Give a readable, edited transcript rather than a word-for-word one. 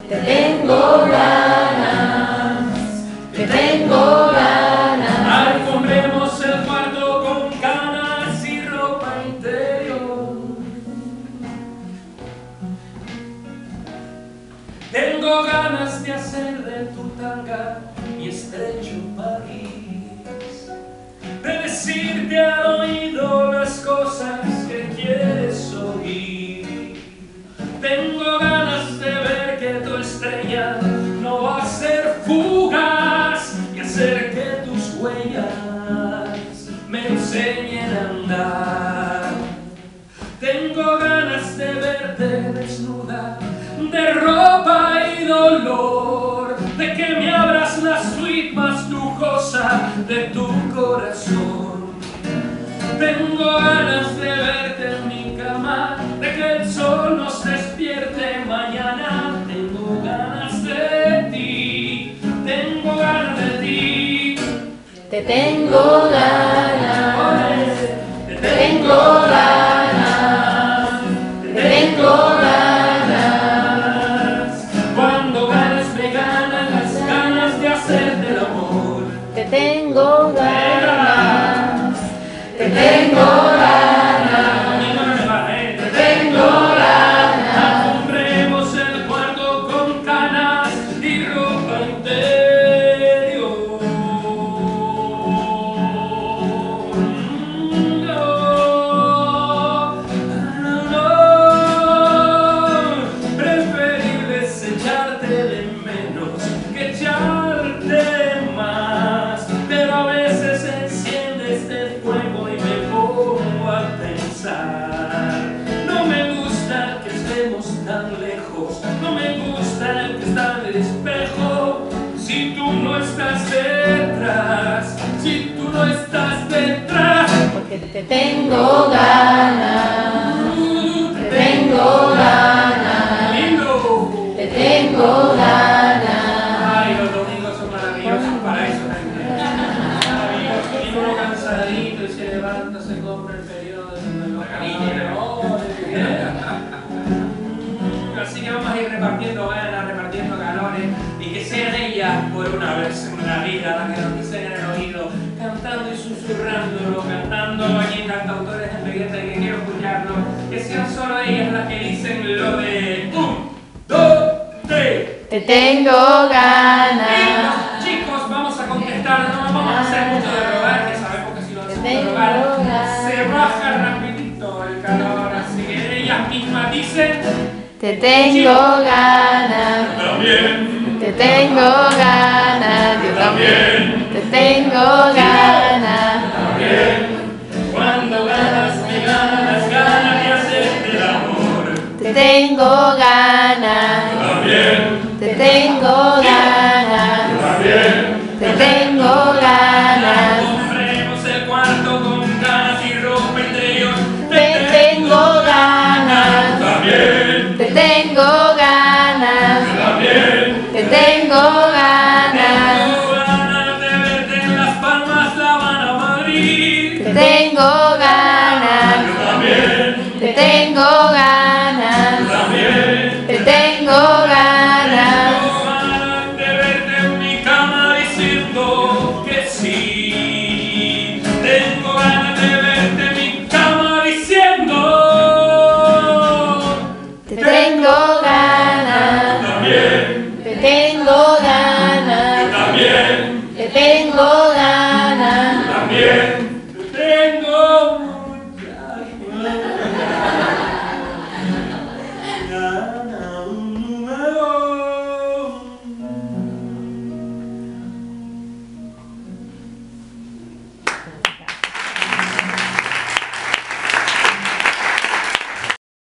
Te tengo ganas, te tengo ganas. Alfombremos el cuarto con canas y ropa interior. Tengo ganas de hacer de tu tanga mi estrecho país, de decirte al oído las cosas que quieres oír. Tengo ganas de ver que tu estrella no va a ser fugaz y hacer que tus huellas me enseñen a andar. Tengo ganas de verte desnuda de ropa y dolor, de que me abras la suite más lujosa de tu corazón. Tengo ganas de verte en mi cama, de que el sol nos despierte mañana. Tengo ganas de ti, tengo ganas de ti. Te tengo ganas, te tengo ganas, te tengo ganas. Cuando ganas me ganan las ganas de hacerte el amor. Te tengo ganas, te tengo ganas, te tengo ganas. Alfombremos el cuarto con canas y ropa interior. Preferible es echarte de menos que echarte más. Pero a veces enciende este fuego y me pongo a pensar. No me gusta que estemos tan lejos, no me gusta que está en el espejo. Si tú no estás detrás, si tú no estás detrás. Porque te tengo ganas, te tengo ganas, Lindo. te tengo ganas. Ay, los domingos son maravillosos para eso también. Maravilloso. Y uno cansadito y se levanta, se compra el periódico, los Así que vamos a ir repartiendo ganas, repartiendo calores, y que sean ellas por una vez en la vida las que nos dicen en el oído, cantando y susurrándolo, cantando aquí cantautores en Vegueta que quiero escucharlo, que sean solo ellas las que dicen lo de 1, 2, 3. Te tengo ganas, Y chicos, vamos a contestar, no nos vamos a hacer mucho de rogar, que sabemos que si lo hacemos de rogar se baja rapidito el calor, así que ellas mismas dicen. te tengo ganas, También, te tengo ganas, yo también, te tengo ganas. también, cuando ganas me ganan las ganas de hacerte el amor. Te tengo ganas, También, te tengo ganas, también, te tengo ganas. compremos el cuarto con ganas y ropa interior. Te tengo ganas, También, te tengo ganas, también. te tengo ganas. Tengo ganas de verte en Las Palmas, La Habana, Madrid. Te tengo ganas, Yo también, te tengo ganas, también. te tengo ganas. Tengo ganas de verte en mi cama diciendo que sí. Tengo ganas de verte en mi cama diciendo. Te tengo ganas, También, te tengo ganas, también, te tengo ganas. también. Tengo muchas ganas.